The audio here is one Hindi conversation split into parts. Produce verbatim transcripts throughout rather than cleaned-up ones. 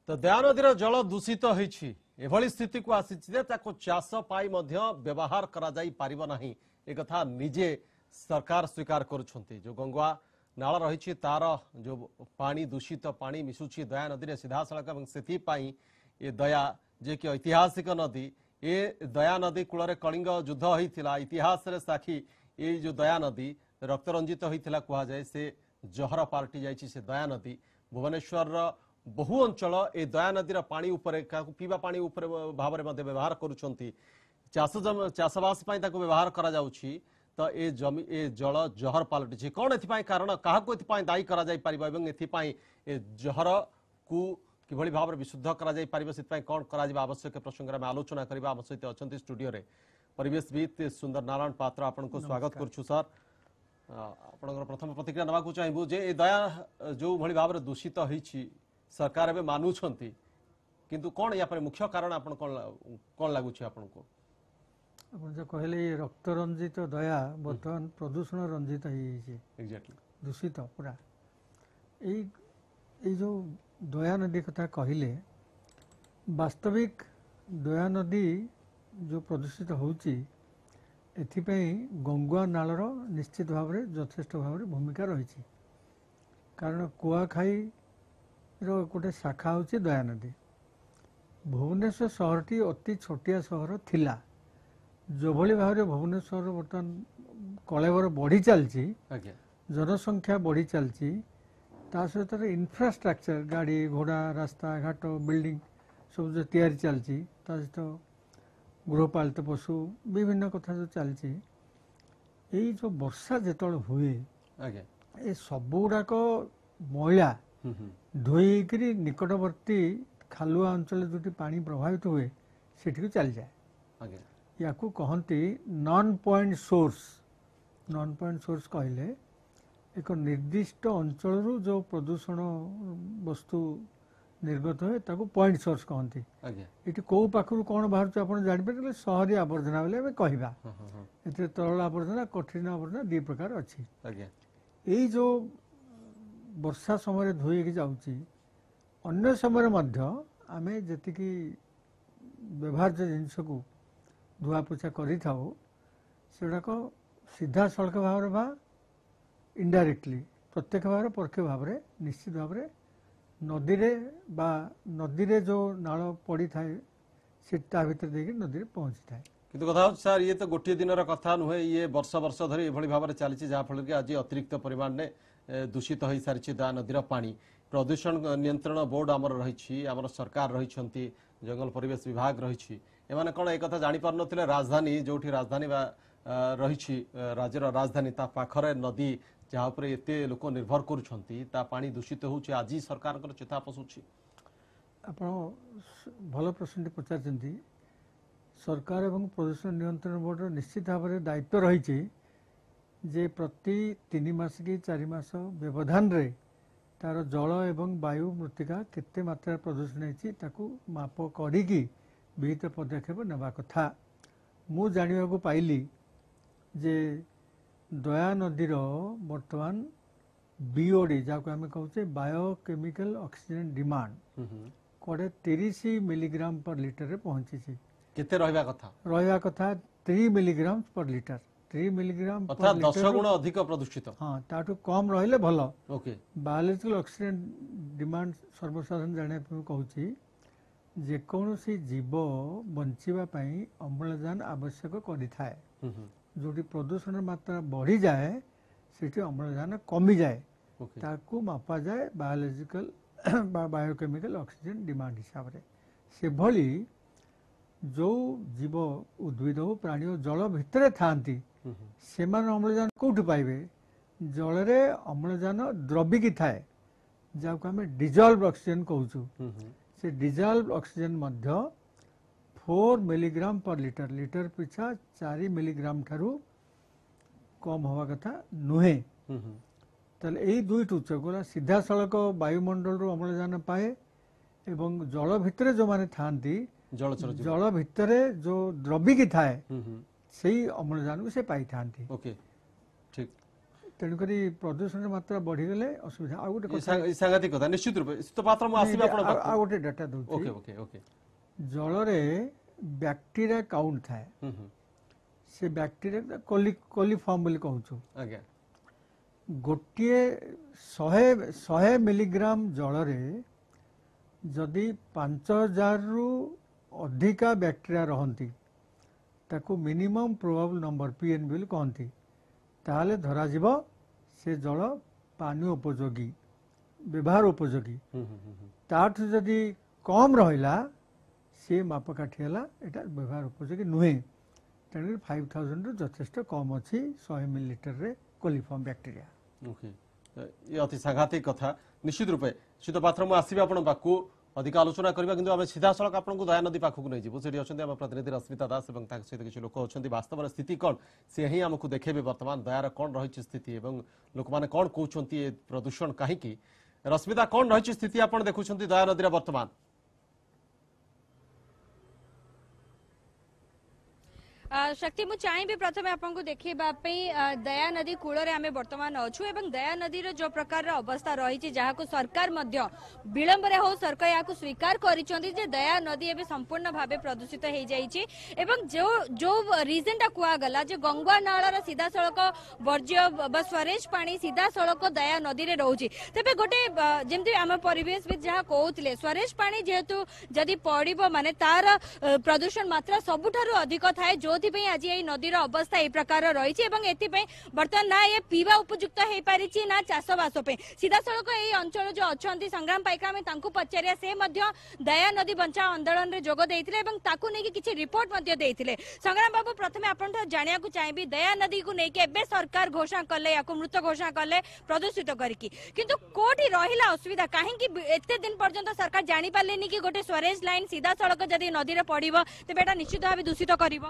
तो दया नदी जल दूषित होती स्थिति को आसी चाष व्यवहार एक निजे सरकार स्वीकार करुछंती जो गंगुआ नाल रही तार जो पानी दूषित पानी मिशुची दया नदी में सीधा सड़क ये दया जे कि ऐतिहासिक नदी ये दया नदी कूल कलिंग युद्ध होता इतिहास रे साक्षी ये जो दया नदी रक्तरंजित होता कहुए से जहर पार्टी जाइए से दया नदी भुवनेश्वर बहु अंचल ए दया नदीर पानी उपरे पीवा पानी उपरे भाव में व्यवहार करुछंती चाष चाषबास व्यवहार करा जाउछि तो ए जमी ए जल जहर पलटि कौन ए कारण क्या दायी करा जाई परिबा एवं एथिपाई ए जहर को किभली भाव में विशुद्ध करा जाई परिबा सितपाई कौन करा जिबा आवश्यक प्रसंग में आलोचना करबा आम सहित अछंती स्टूडियो रे परिवेशविद सुंदर नारायण पात्र आपन को स्वागत करछु सर आपन प्रथम प्रतिक्रिया नवा को चाहबू जे ए दया जो भली भाव में दूषित होईछि सरकार एवं मानुछंती किंतु कौन या पर मुख्य कारण आपन कौन कौन लागु छी आपन को अपन जो कहले रक्त रंजित दया बर्तमान प्रदूषण रंजित एग्जैक्टली दूषित पूरा यही जो दया नदी कथा कहले वास्तविक दया नदी जो प्रदूषित होउची एथिपई गंगुआ नालर निश्चित भाव में यथेष्ट भाव में भूमिका रही कारण कुआखाई रो गोटे शाखा होची दया नदी भुवनेश्वर सहरटी अति छोटिया सहर थिला जो भली भाव में भुवनेश्वर बर्तमान कलेवर बढ़ी चलती जनसंख्या बढ़ी चलती ता सहित इंफ्रास्ट्रक्चर गाड़ी घोड़ा रास्ता घाट बिल्डिंग सब जो तैयारी चलती ता सहित गृहपालित पशु विभिन्न कथा जो चलती यही जो वर्षा जिते हुए ये सब गुड़ाक मैला धोईकरी निकटवर्ती खालुआ अंचल जो पानी प्रभावित हुए सेठी चली जाए या कहती non point source non point source कहले एक निर्दिष्ट अंचल जो प्रदूषण वस्तु निर्गत हुए ताको पॉइंट सोर्स कहती ये कौ पाखु कौन बाहर आप जापर सहरी आवर्जना बोले कहवा ए तरल आवर्जना कठिन आवर्जना दी प्रकार अच्छी यही जो वर्षा समय धोई जाऊँगी अन्य समय आम जी व्यवहार्य जिनस को धुआ पोछा करक सीधा सड़क भाव में इनडायरेक्टली प्रत्यक्ष भाव परोक्ष भाव में निश्चित भाव में नदी रे बा नदी रे जो नाल पड़ी थाए से भीतर देखिए नदी पहुंची थाए किंतु कथा सर ये तो गोटे दिन कथा नुहे ये वर्ष वर्ष धरी ये भाव में चली जहाँफल कि आज अतिरिक्त परिमाण में दूषित हो सारी दया नदीर पानी प्रदूषण नियंत्रण बोर्ड आमर रही आमर सरकार रही जंगल परिवेश विभाग रही एमाने कौन एक कथा जानी पार नथिले राजधानी जो राजधानी रही राज्यर राजधानी ता पाखरे नदी जहाँ पर एते लोक निर्भर करुछंती ता पानी दूषित होउछि आज सरकार चेता पशुछि आप भल प्रश्न पचार सरकार एवं प्रदूषण नियंत्रण बोर्ड निश्चित भाव में दायित्व रही जे प्रति तीन मास कि चार मास व्यवधान रे तार जल एवं वायु मृत्तिका केते मात्रा प्रदूषण होती ताकू माप करिकी विहित पदक्षेप नेबा कथा मु जानिबा को पाइली जे दया नदीर वर्तमान बीओडी जहाँ आम कहचे बायोकेमिकल ऑक्सीजन डिमांड कोड़े तीस मिलीग्राम पर लिटर पहुंची केते रहबा कथा रहबा कथा तीन मिलीग्राम पर लिटर तीन मिलीग्राम अर्थात दस गुण अधिक प्रदूषित हाँ ताठू कम रहिले भल ओके बायोलॉजिकल ऑक्सीजन डिमांड सर्वसाधारण जाने कहूँ जेकोसी जीव बंचिबा पई अम्लजान आवश्यक करिथाए जोटी प्रदूषण मात्रा बढ़ी जाए सेठी अम्लजान कमी जाए ताकू मापा जाए बायोलॉजिकल बायोकेमिकल ऑक्सीजन डिमांड हिसाब रे से भली जो जीव उद्भिद हो प्राणी हो जल भितर थांती से अम्लजान कौटू पाइबे जल रे अम्लजान द्रविकी थाए जहाँ आम डिजल्व ऑक्सीजन कहूँ से डिजल्व ऑक्सीजन मध्य four milligram per litre litre पिछा चार मिलीग्राम ठारू कम हवा कथा नुहे ताले यही दुईट उत्स गला सीधा सड़क वायुमंडल रू अम्लजान पाए एवं जल भितर जो माने थांती जल जल भितर जो द्रविकी थाए से अम्लजान को से पाई थांती ओके ठीक तेणुक प्रदूषण मात्रा बढ़ीगले असुविधा आ गोटे ये सा- ये सांघातिक कथा निश्चित रूपे शीत पात्र मु आसीबे आपण आ पाखु गोटे डाटा ओके दउछि ओके ओके जलरे बैक्टीरिया काउंट थाए हम्म हम्म से बैक्टीरिया कोली कोलीफॉर्म बोली कहूछु आज्ञा गोटे शहे शहे मिलीग्राम जलरे जदि पांच हजार रु अधिका बैक्टीरिया रहंती ताकू मिनिमम प्रोबेबल नंबर पीएन बोली कहती ताहले धरा जीव से जल पानी उपयोगी व्यवहार उपयोगी हम्म हम्म हम्म ताठू जदि कम रहिला से मापकाठी है एटा व्यवहार उपयोगी नुहे तेणु फाइव थाउजेंड रु यथेष्ट कम अच्छी शहे मिलीलिटर रे कोलीफॉर्म बैक्टीरिया ओके ये अति सांघातिक कथा निश्चित रूपे शीत पात्र मु आसीबे आपण पाखु अधिक आलोचना करबा किंतु आमे सीधा सड़क आपन को दया नदी पाखु नै जीवु सेठी अछंती हम प्रतिनिधि रश्मिता दास एवं ताक सहित किछ लोक अछंती वास्तव रे स्थिति कोन से ही हमकु देखेबे वर्तमान दयार कोन रहिछि स्थिति एवं लोक माने कोन कहउछंती ए प्रदूषण काहे की रश्मिता कोन रहिछि स्थिति आपन देखुछंती दया नदी रे वर्तमान शक्ति मु चाहिए प्रथम आपको देखा दया नदी कूल आम बर्तमान अच्छु एवं दया नदी जो प्रकार अवस्था रही जहाँ को सरकार विलंब हो सरकार यहाँ स्वीकार कर दया नदी एवं संपूर्ण भाव प्रदूषित हो जाइए जो जो रिजन टा कहगला जो गंगा नाल सीधा सड़क वर्ज्य स्वरेज पानी सीधा सड़क दया नदी में रोचे तेज गोटे जमी आम परिवेशविद जहाँ कहते स्वरेज पानी जेहेतु जदि पड़ो माने तार प्रदूषण मात्रा सबुठारु अधिक थाए जो आज ये नदीर अवस्था ये प्रकार रही बर्तमान ना ये पीवा उपयुक्त हो पारी ना चाषबास सीधा सड़क ये अंचल जो अच्छा संग्राम पाइका आम पचारिया से दया नदी बंचा आंदोलन में जोग देते किसी रिपोर्ट संग्राम बाबू प्रथम आपन जाना चाहिए दया नदी को लेकिन सरकार घोषणा कले या मृत घोषणा कले प्रदूषित करके किंतु कोठी रहिला असुविधा कहीं एते दिन पर्यंत सरकार जानी पार्लेनी कि गोटे स्वरेज लाइन सीधा सड़क जदि नदी में पड़ो तेज एटा निश्चित भाव दूषित कर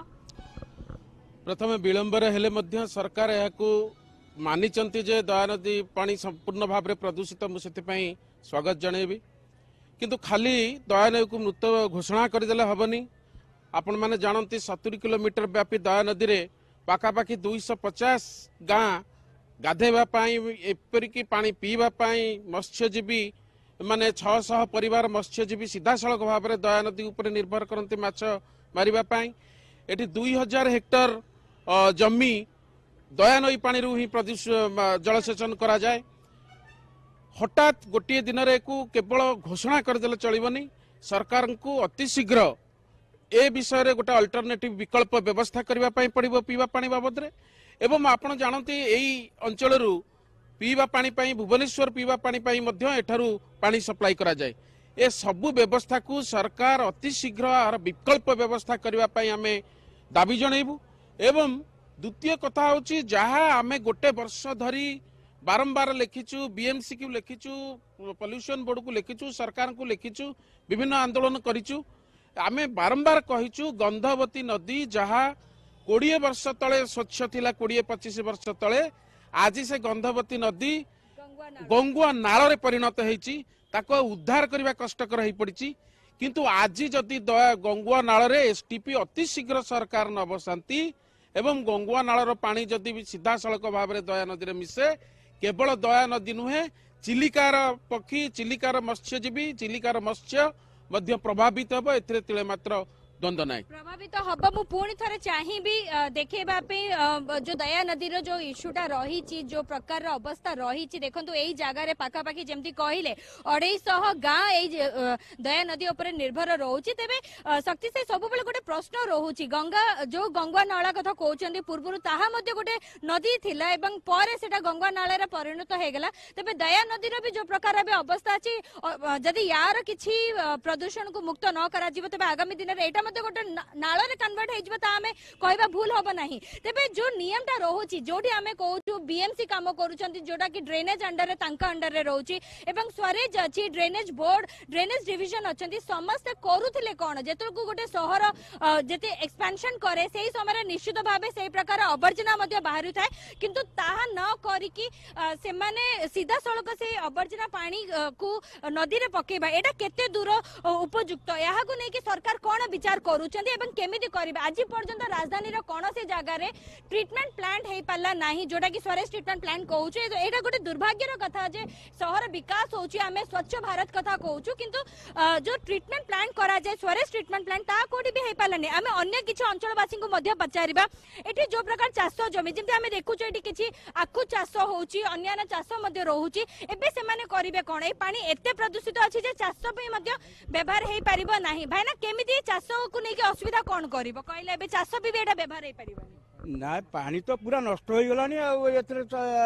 प्रथम विलंबर हेले मध्य सरकार यहाकू मानिचंती जे दया नदी पानी संपूर्ण भाव में प्रदूषित मुझे स्वागत जनइबी किंतु खाली दया नदी को मृत घोषणा करदेले हबनी आपण माने जानती सत्तरी किलोमीटर व्यापी दया नदी रे पाखापाखि दुईश पचास गाँ गाधेवा एपरिकी पानी पीवा मत्स्यजीवी माने छह सौ परिवार मत्स्यजीवी सीधा सड़क भाव में दया नदी उपर निर्भर करती माछ मारिबा एटी दुई हजार हेक्टर जमी दया नई पानी रू ही जलसेचन करा जाए हठात गोटे दिन को केवल घोषणा करदेले चलबनी सरकार को अति शीघ्र ए विषय रे गोटे अल्टरनेटिव विकल्प व्यवस्था करबा पई पड़िबो पीवा पानी बाबद रे एवं आपण जानती एई अंचल रू पीवा पानी पई भुवनेश्वर पीवा पानी पई मध्य एठारू पानी सप्लाई करा जाए ए सबु व्यवस्था को सरकार अति शीघ्र आर विकल्प व्यवस्था करबा पई आमे दाबी जनइबू एवं द्वितीय कथा होची जहाँ आमे गोटे वर्ष धरी बारंबार लिखिचु बीएमसी को लिखिचु पॉल्यूशन बोर्ड को लिखिचु सरकार को लिखिचु विभिन्न आंदोलन करिचु आमे बारंबार कहिचु गंधवती नदी जहाँ कोड़े वर्ष तले स्वच्छ थिला कोड़े पच्चीस वर्ष तले आज से गंधवती नदी गंगुआ नाल रे परिणत होईची ताको उद्धार करबा कष्टकर हो पड़ी किंतु आज जदि गंगुआ नाल रे एसटीपी अति शीघ्र सरकार न बसाती एवं गंगुआ नालर पानी जदि भी सीधा सड़क भाव में दया नदी में मिसे केवल दया नदी नुहे चिलिकार पक्षी चिलिकार मत्स्यजीवी चिलिकार मत्स्य मध्य प्रभावित हम ए तिले मात्र द्वंद्व ना प्रभावित हम मु पुणी थे चाहिए देखा जो दया नदी जो इश्यूटा रही जो प्रकार अवस्था रही देखो यही जगार पाखापाखि जमी कहले अढ़ाईश गाँ यही दया नदी उपर निर्भर रोचे तेरे शक्ति से सब गोटे प्रश्न रोचे गंगा जो गंगा नाला कथा कहते पूर्व गोटे नदी थिला एवं पर सेटा गंगा नाला परिणत होगला तेरे दया नदी भी जो प्रकार अवस्था अच्छी जदि यार किसी प्रदूषण को मुक्त न करा तेज आगामी दिन में गोटे नाल कन्वर्ट होगा भूल हम ना तेरे जो नियम टा रोचे जो आम कहूँ बीएमसी कम करोटा कि ड्रेनेज अंडर अंडर में रोचे स्वरेज अच्छी ड्रेनेज बोर्ड ड्रेनेज डिविजन अच्छा समस्ते करुले कौन जो गोटे सहर जिते एक्सपेंशन करे से ही समय निश्चित भाव से प्रकार अवर्जना बाहरी थाए किंतु ताहा न करिकी से माने सीधा सड़क से अवर्जना पानी को नदी में पकेबा एटा केते दूर उपयुक्त यहाँ को लेकिन सरकार कौन विचार व्यवहार करूछंती एवं केमिति करिवे आज पर्यंत राजधानी रो कोनोसी जगह रे ट्रीटमेंट प्लांट हे पाला नाही जोटा कि स्वरेज ट्रीटमेंट प्लांट कहूछु एटा गोटे दुर्भाग्यर कथा जे शहर विकास होउची आमे स्वच्छ भारत कथा कहूछु किंतु जो ट्रीटमेंट प्लांट करा जाय स्वरेज ट्रीटमेंट प्लांट ता कोडी भी हे पाला नै आमे अन्य किछि अंचलवासी को मध्य पचारिबा एठी जो प्रकार चाष जमी जेमति आमे देखुछु एठी किछि आखु चाष होउची अन्य चाष मध्य रहूची एबे से माने करिवे कोन ए पानी एते प्रदूषित अछि जे चाष पे मध्य व्यवहार हे परिबो नाही भाईना केमिति चाष को नै कि असुविधा कोन करिवो कहले एबे चाष भी एटा व्यवहार हे परिबो ना पानी तो पूरा नष्ट हो गलानी एथरे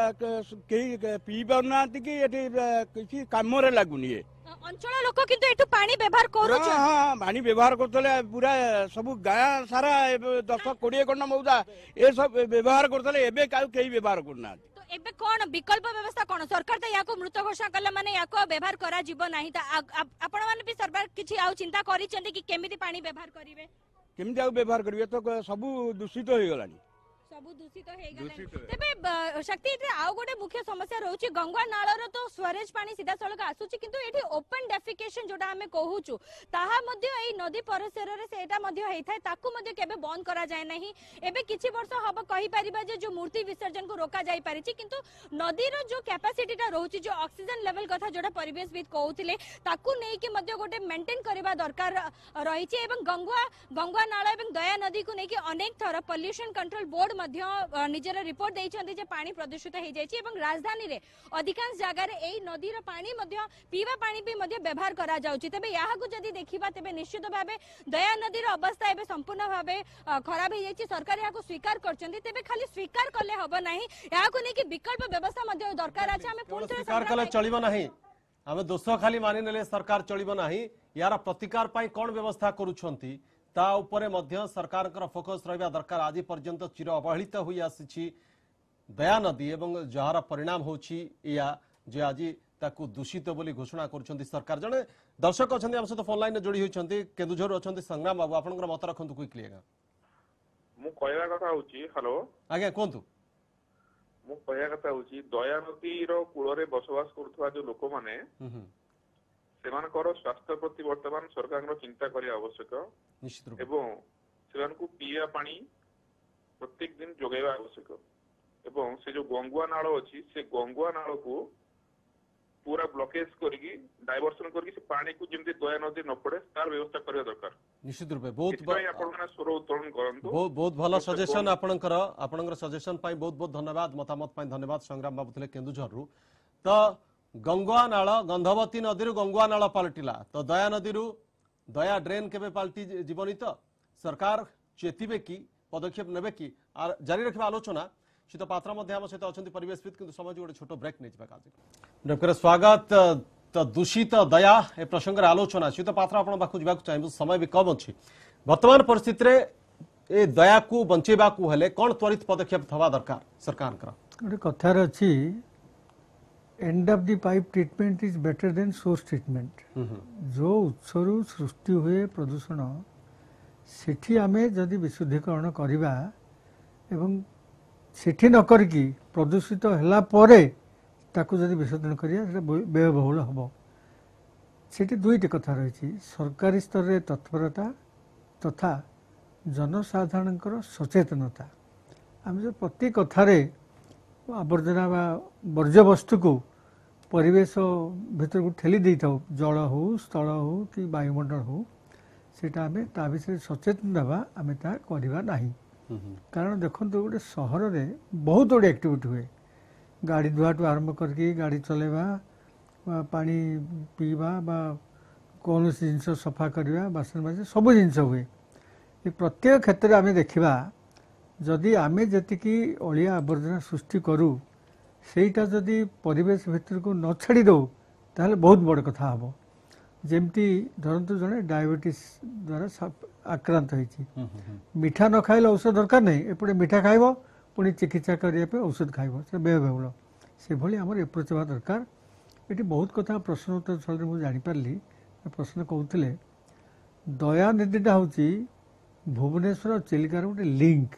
केही पी पाउना कि एठी किछि काम रे लागुनी ए अंचल लोक किंतु एठु पानी व्यवहार करू छ हां पानी व्यवहार करतले पूरा सब गाँ सारा दस बीस गंडा मौजा ए सब व्यवहार करतले एबे काउ केही व्यवहार करना तो एबे कोन विकल्प व्यवस्था कोन सरकार त याको मृत घोषणा कला माने याको व्यवहार करा जीव नाही त आपण माने भी सरकार किछि आउ चिंता करि चंदी कि केमिति पानी व्यवहार करिवे केमिति आउ व्यवहार करिवे तो सब दूषित हो गलानी सब दूषित हो गलानी तबे शक्ति इते आउ गोटे मुख्य समस्या रहउची गंगा नाळर तो स्वरेज पानी सीधा सळक आसुची किंतु एठी ओपन डेफिकेशन जोटा हमें कहूचु ताहा मध्ये एई नदी परिसर रे सेटा मध्ये हेइ थाय ताकू मध्ये केबे बंद करा जाय नाही एबे किछि वर्ष हब कहि परिबा जे जो मूर्ति विसर्जन को रोका जाय परिछि किंतु नदीर जो कैपेसिटी टा रहउची जो ऑक्सीजन लेवल कथा जोटा परिवेशविद कहउथिले ताकू नेइ कि मध्ये गोटे मेंटेन करबा दरकार रहिछि एवं गंगा गंगा नाळ एवं दया नदी को नेइ कि अनेक थर पोल्यूशन कंट्रोल बोर्ड निजर रिपोर्ट देइछन्ती जे पानी प्रदूषित हो जाइछि एवं राजधानी रे अधिकांश जगह रे एई नदीर पानी मध्य पीवा पानी भी मध्य व्यवहार करा जाउछि तबे याहाकु जदि देखिबा तबे निश्चित भाबे दया नदीर अवस्था एबे संपूर्ण भाबे खराब हो जाइछि सरकार याहाकु स्वीकार करछन्ती तबे खाली स्वीकार करले हबो नाही याहाकु नै कि विकल्प व्यवस्था मध्य दरकार अछि हमें पूर्ण स्वीकार करले चलिबो नाही हमें दोष खाली मानि नेले सरकार चलिबो नाही यार प्रतिकार पई कोन व्यवस्था करूछन्ती ता उपरे मध्य सरकार फोकस रहा दरकार आज पर्यंत चिर अवहेलित हुई आसी दया नदी एवं जार परिणाम होची या जे आज ताकू दूषित बोली घोषणा कर सरकार जड़े दर्शक अच्छा आम सहित फोन लाइन जोड़ी होती केन्दुझर अच्छा संग्राम बाबू आप मत रखु क्विकली कहवा कथा हेलो आज्ञा कहतु मु कहवा कथा दया नदी कूल बसवास करुवा जो लोक मैंने सेमानकर स्वास्थ्य प्रति वर्तमान सरकार चिंता करने आवश्यक एवं सेमानकु पीवा पानी प्रत्येक दिन जोगाइबा आवश्यक एवं से जो गंगुआ नाल अछि से गंगुआ नाल को पूरा ब्लॉकेज करके डाइवर्सन करके से पानी को जेमते दया नदी न पड़े तार व्यवस्था करबा दरकार निश्चित रूपे बहुत आपण माने स्वर उत्तोलन करंतु बहुत बहुत भलो सजेशन आपनकर आपनकर सजेशन पाई बहुत बहुत धन्यवाद मतामत पाई धन्यवाद संग्राम बाबू थिले केन्दुझर रु तो गंगुआ नाल गंधवती नदी गंगुआ नाल पलटिला तो दया नदी दया ड्रेन केबे पलटि जीवनी तो सरकार चेतिबे कि पदक्षेप नेबे कि जारी रखिबा आलोचना शीत पात्र मध्य आम सहित अच्छा परिवेशविद किंतु समय गोटे छोट ब्रेक नहीं कार्यक्रम स्वागत तो दूषित दया ए प्रसंग आलोचना शीत पात्र आपण पाखु जावाक चाहिए समय भी कम अच्छी वर्तमान परिस्थिति रे ए दया को बंचेबा को हेले कोन त्वरित पदक्षेप थवा दरकार सरकार गोटे कथार अच्छी end of the pipe treatment is better than source treatment जो उत्सरु सृष्टि हुए प्रदूषण सेठी आमे जदि विशुद्धीकरण करिबा एवं सेठी न करकी प्रदूषित होला परे ताकू जदि विशोधन करिया सेटा व्ययबहुल हबो सेठी दुईटी कथा रही सरकारी स्तर रे तत्परता तथा जनसाधारणकर सचेतनता आम जो प्रति कथारे आवर्जना बा वर्ज्य वस्तु को परिवेश भीतर को ठेली दे था जल हो स्थल हो कि वायुमंडल हो सेटा आमे ता विषय सचेतन देवा आमे ता करिबा नाही कारण देखो गोटे सहर रे बहुत गुड़े एक्टिविटी हुए गाड़ी धुआठू आरंभ करके गाड़ी चलेवा पानी पीवा बा कौन जिनस सफा करवा बासन बासन सब जिनस हुए प्रत्येक क्षेत्र में आमे देखिबा जदि आमे जतिकी अलिया आवर्जना सृष्टि करूँ सेटा जदि परिवेश भितर को न छाड़ी दो ताहले बहुत बड़ कथा हम जमती धरतु जड़े डायबिटीज द्वारा आक्रांत होती मीठा न खाइले औषध दरकार नहीं एपटे मीठा खाइब पुणी चिकित्सा करने औषध खाइब से व्ययबहुल से भली आमर एप्रोच होगा दरकार ये बहुत कथा प्रश्न उत्तर स्थल मुझे जानीपारि प्रश्न कहते दया नदीटा हूँ भुवनेश्वर चिलिकार गोटे लिंक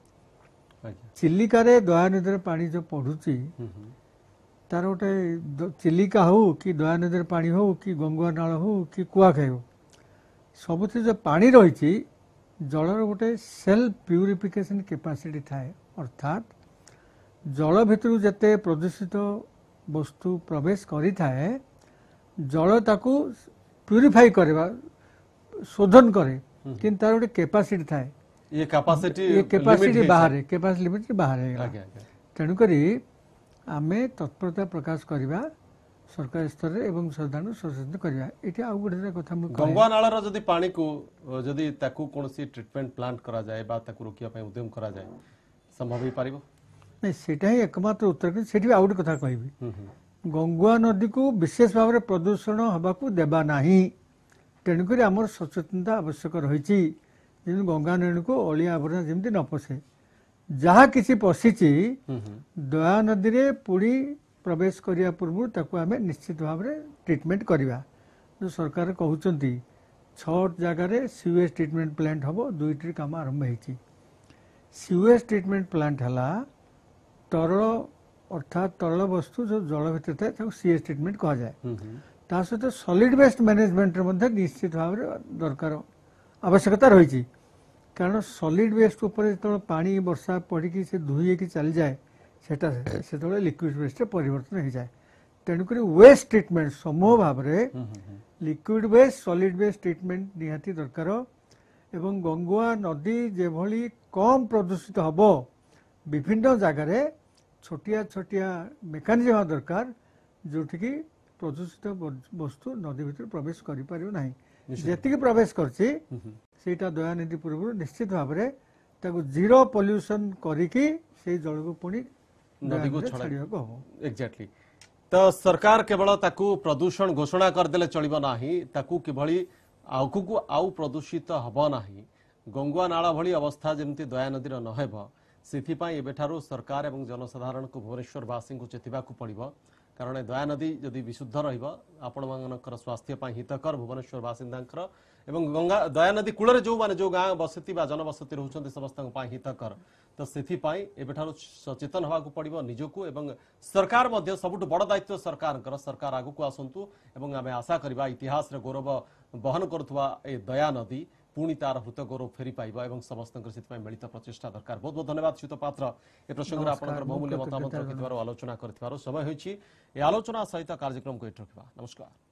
चिलिकार दया नदी पानी जो पड़ुची तार गोटे चिलिका हो कि दया नदी पानी हो कि गंगुआ नाल हो कि कुआखाई हो सबुठ जो पानी रही जलर गोटे सेल्फ प्यूरिफिकेशन कैपेसिटी थाए अर्थात जल भितर जते प्रदूषित वस्तु प्रवेश करी थाए जल ताकू प्यूरिफाई करवा शोधन करे किंतु तार गोटे कैपेसिटी थाए ये कैपेसिटी ये कैपेसिटी बाहर कैपेसिटी लिमिट बाहर तेणुक आमे तत्परता प्रकाश करवा सरकार स्तर एवं साधारण सचेतन करवा ये आउ गोटे कथा गंगा नालर जदि पानी को जदि ताकू कोनोसी ट्रीटमेंट प्लांट करा जाए बा ताकू रोकिया पय उद्यम करा जाए संभव ही पारिबो नहीं सेटा ही एकमात्र उत्तर कि सेठी आउ गोटे कथा कहबी गंगा नदी को विशेष भाव में प्रदूषण हवा को देबा नाही तेणुक आमर सचेतनता आवश्यक रही गंगा नदी को अलिया आबर्जना जमी न पशे जहाँ किसी पशिची दया नदी में पुणी प्रवेश करने पूर्व ताकू आम निश्चित भाव में ट्रीटमेंट करवा जो सरकार कहते छठ जगार सीवेज ट्रीटमेंट प्लांट हम दुईटी काम आरंभ हो सीवेज ट्रीटमेंट प्लांट है तरल अर्थात तरल वस्तु जो जल भर थाए सीएज ट्रीटमेंट कह जाए ता सहित सॉलिड वेस्ट मैनेजमेंट निश्चित भाव में दरकार आवश्यकता रही कारण सॉलिड वेस्ट उपर जो पानी वर्षा पड़ी से धुई की चली जाए सेटा से लिक्विड वेस्ट परिवर्तन हो जाए तेणुक वेस्ट ट्रीटमेंट समूह भाव में liquid waste solid waste treatment निहाती दरकार एवं गंगा नदी जेभली कम प्रदूषित हम विभिन्न जगार छोटिया छोटिया मेकानिजम दरकार जोटिकी प्रदूषित वस्तु नदी भीतर प्रवेश कर जी प्रवेश करटा दया नदी पूर्व निश्चित भाव में जीरो पॉल्यूशन करिकी से जल को पुणी नदी को छाड़ा एक्जाक्टली तो सरकार केवल ताकू प्रदूषण घोषणा करदेले चलिबो नाही ताकू किभली आगु आउ प्रदूषित हबो नाही गंगा नाला भली अवस्था जमती दया नदीर नहेब से एबेठारु सरकार एवं जनसाधारण को भुवनेश्वरवासी को चेतिबाकू पड़िबो कारण दया नदी जदि विशुद्ध रहिबो आपण मानकर स्वास्थ्य पाई हितकर भुवनेश्वर बासिंदांकर एवं गंगा दया नदी कूल जो माने जो गाँ बसती बा जनबसती रहउछन्ते समस्त पाई हितकर तो सेथि पाई एबेठारु सचेतन होबाकू पड़िबो निजको एवं सरकार मध्य सबुठ बड़ दायित्व सरकार सरकार आगु को आसंतु एवं आमे आशा करबा इतिहास रे गौरव बहन करथुवा ए दया नदी पुणी तार हृत गौरव फेरी पाइब एवं समस्त मिलित प्रचेषा दरकार बहुत बहुत धन्यवाद श्रीत पात्र ए प्रसंग में बहुमूल्य मतामत रखिथिबारु आलोचना करथिबारु समय होइछि ए आलोचना सहित कार्यक्रम को एठ रखिबा नमस्कार।